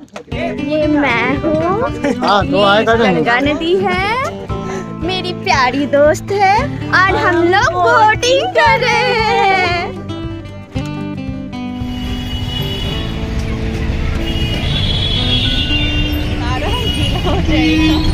ये मैं हूँ, गंगा नदी है, मेरी प्यारी दोस्त है और हम लोग बोटिंग कर रहे हैं। हो जाएगा।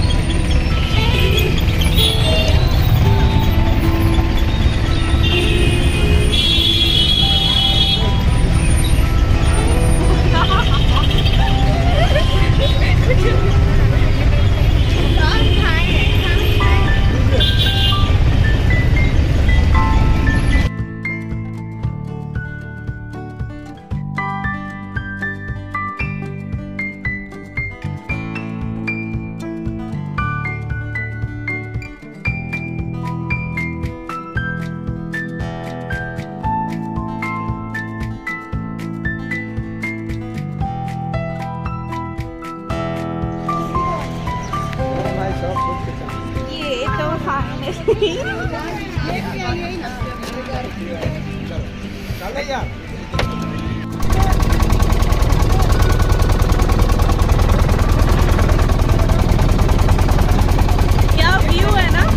क्या व्यू है ना,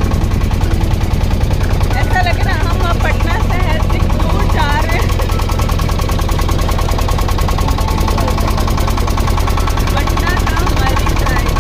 ऐसा लग रहा है हम पटना शहर से दूर जा रहे हैं। पटना का हमारी साइड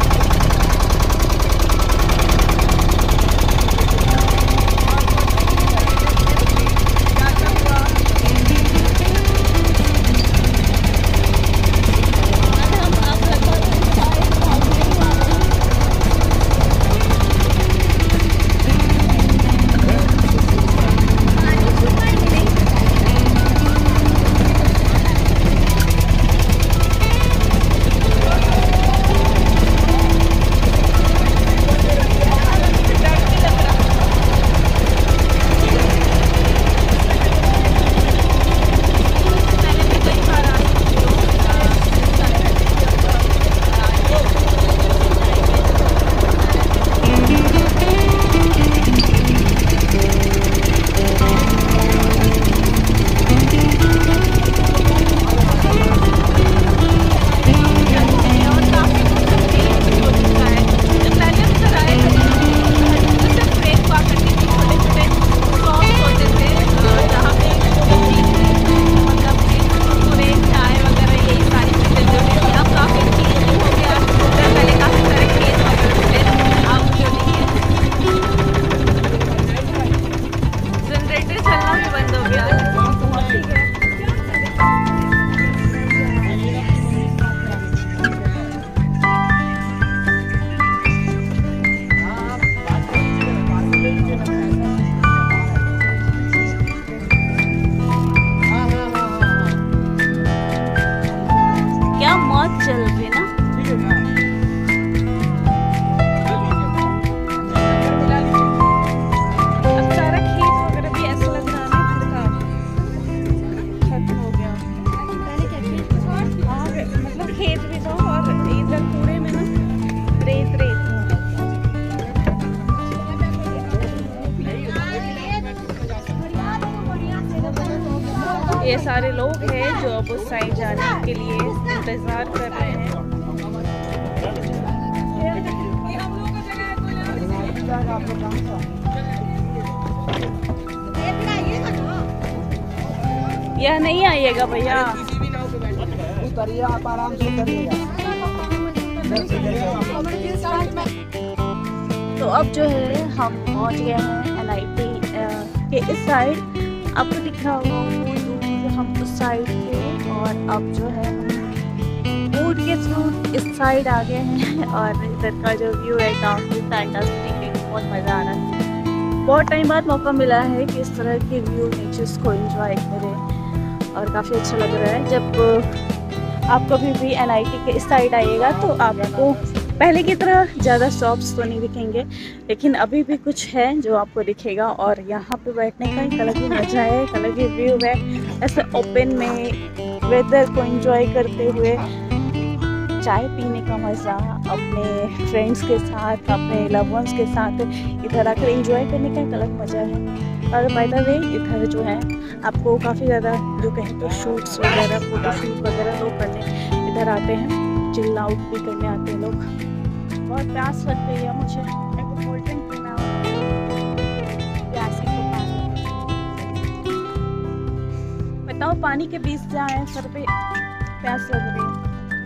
चल रही ना। अब सारा खेत वगैरह भी ऐसा लग रहा है ना खत्म हो गया। हाँ मतलब खेत भी था और इधर पूरे में ना रेत रेत। ये सारे लोग हैं जो अब उस साइड जाने के लिए इंतजार कर रहे हैं। यह नहीं आइएगा भैया, उतरिए आप आराम से उतरिएगा। तो अब जो है हम पहुंच गए हैं NIT के इस साइड। आपको दिख रहा होगा हम उस साइड थे और अब जो है हम बोट के थ्रू इस साइड आ गए हैं। और इधर का जो व्यू है काफ़ी फैंटास्टिक है, बहुत मज़ा आ रहा है। बहुत टाइम बाद मौका मिला है कि इस तरह के व्यू नेचर्स को एंजॉय करें और काफ़ी अच्छा लग रहा है। जब आप कभी भी NIT के इस साइड आइएगा तो आपको पहले की तरह ज़्यादा शॉप्स तो नहीं दिखेंगे, लेकिन अभी भी कुछ है जो आपको दिखेगा। और यहाँ पे बैठने का एक अलग ही मज़ा है, एक अलग ही व्यू है। ऐसे ओपन में वेदर को एंजॉय करते हुए चाय पीने का मज़ा, अपने फ्रेंड्स के साथ, अपने लव वंस के साथ इधर आकर एंजॉय करने का एक अलग मज़ा है। और बाय द वे इधर जो है आपको काफ़ी ज़्यादा जो कहें तो शूट्स वगैरह, फ़ोटो शूट वगैरह लोग करने इधर आते हैं। चिल आउट भी करने आते हैं लोग। बहुत प्यास लग गई है मुझे, मेरे को कोल्ड ड्रिंक पीना है। प्यासी को पानी बताओ, पानी के बीच से आए सर पे प्यास लग रही है।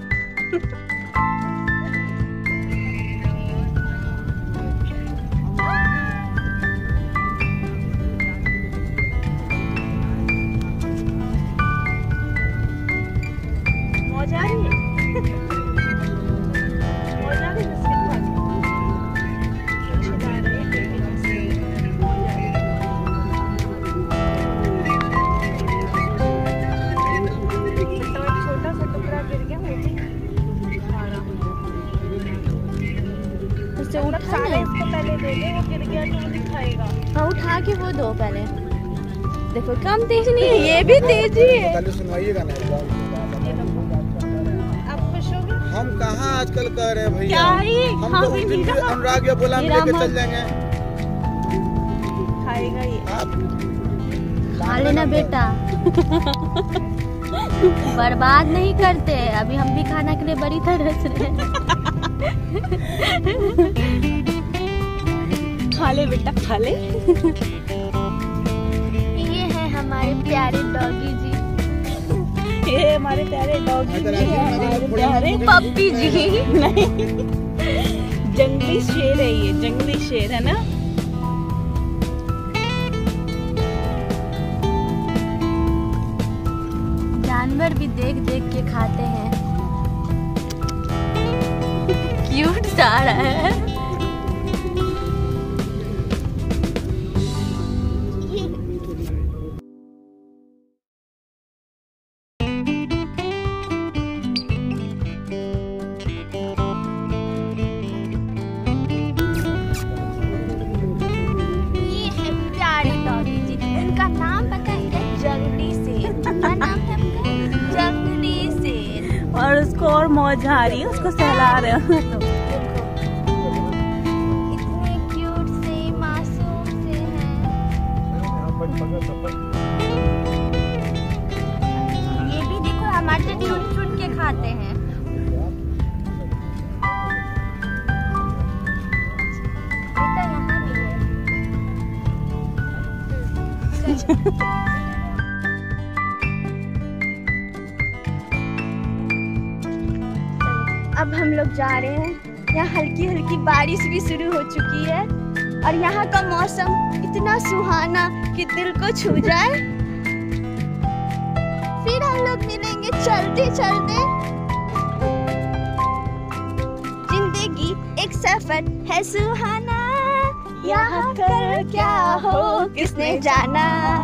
मौज आ रही है। मौज आ रही है बिस्किट खा के। अच्छी लग रही है, टेढ़ी जैसे मौज आ रही है। तो एक छोटा सा टुकड़ा गिर गया, वो भी खा रहा हूँ। उसे मतलब उठा सारे ले। इसको पहले दे दे, वो गिर गया तो वो दिखाएगा। हाँ उठा के वो दो पहले। देखो कम तेज नहीं है, ये भी तेजी है। कल सुनवाइएगा ना। आप खुश हो गए? हम कहाँ आजकल कह रहे हैं भैया, क्या है ये? हम हाँ तो भी उस दिन नहीं भी रहा। अनुराग या बोला हम हीरा लेके मत। चल जाएंगे। खाएगा ये। आप खा लेना बेटा। बर्बाद नहीं करते, अभी हम भी खाना के लिए बड़ी तरस रहे हैं। खा ले बेटा, खा ले। ये है हमारे प्यारे डॉगी जी, ये हमारे प्यारे डॉगी जी हैं, हमारे प्यारे पप्पी जी। नहीं, जंगली शेर है ये, जंगली शेर है ना। जानवर भी देख देख के खाते हैं। क्यूट सा रहा है। ये है प्यारे डॉगी जी, उनका नाम पता है क्या? जंगली शेर। क्या नाम है उनका? जंगली शेर। और उसको और मौज आ रही है, उसको सहला रहे हो तो। इतने क्यूट से मासूम से हैं। ये भी देखो हमारे से चुन चुन के खाते हैं। बेटा यहाँ भी है। अब हम लोग जा रहे हैं। यहाँ हल्की हल्की बारिश भी शुरू हो चुकी है और यहाँ का मौसम इतना सुहाना कि दिल को छू जाए। फिर हम लोग मिलेंगे चलते चलते। जिंदगी एक सफर है सुहाना, यहाँ कर क्या हो किसने जाना।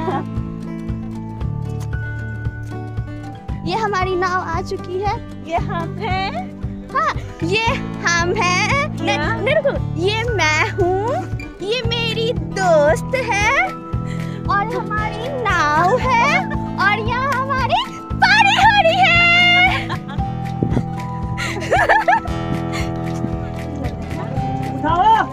ये हमारी नाव आ चुकी है। ये हम हैं। हाँ ये हम हैं। रुको, ये मैं हूँ, ये मेरी दोस्त है और हमारी नाव है और यहाँ हमारी पारी हो रही है। उठाओ।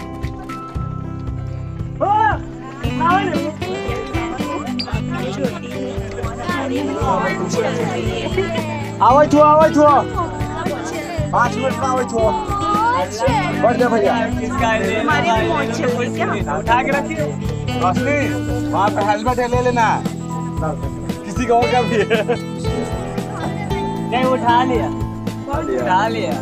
छोटी है, बहुत चल रही है। आवाज छुआ, आवाज छुआ। 5 मिनट में आवाज छुआ। बढ़ जा भैया। हमारी भी मौज चल रही है क्या? उठा के रखिए। रोशनी वहाँ पे हेलमेट ले लेना, किसी का और का भी है। नहीं उठा लिया, उठा लिया।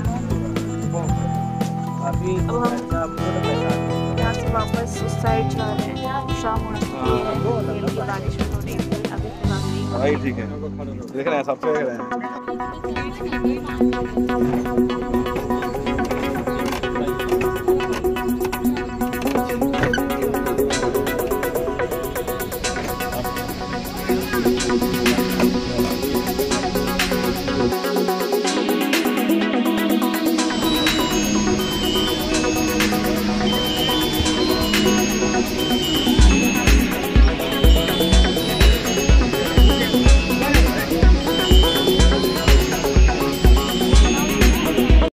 अभी अब हम यहाँ से वापस उस साइड जा रहे हैं। शाम हो चुकी है, रेल की बारिश हो रही है, अभी फिलहाल नहीं। ठीक है, देख रहे हैं, सबसे देख रहे हैं।